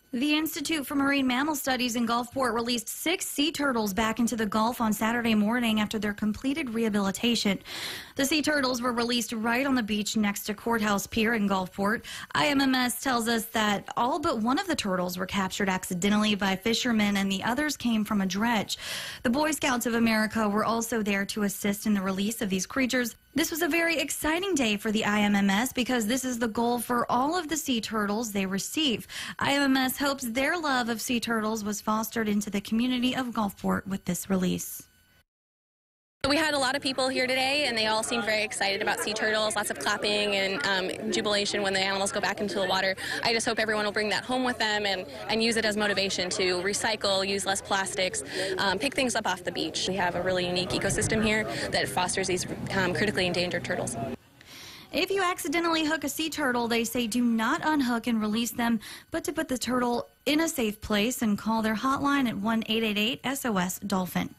The Institute for Marine Mammal Studies in Gulfport released 6 sea turtles back into the Gulf on Saturday morning after their completed rehabilitation. The sea turtles were released right on the beach next to Courthouse Pier in Gulfport. IMMS tells us that all but one of the turtles were captured accidentally by fishermen and the others came from a dredge. The Boy Scouts of America were also there to assist in the release of these creatures. This was a very exciting day for the IMMS because this is the goal for all of the sea turtles they receive. IMMS hopes their love of sea turtles was fostered into the community of Gulfport with this release. We had a lot of people here today, and they all seemed very excited about sea turtles, lots of clapping and jubilation when the animals go back into the water. I just hope everyone will bring that home with them and use it as motivation to recycle, use less plastics, pick things up off the beach. We have a really unique ecosystem here that fosters these critically endangered turtles. If you accidentally hook a sea turtle, they say do not unhook and release them, but to put the turtle in a safe place and call their hotline at 1-888-SOS-DOLPHIN.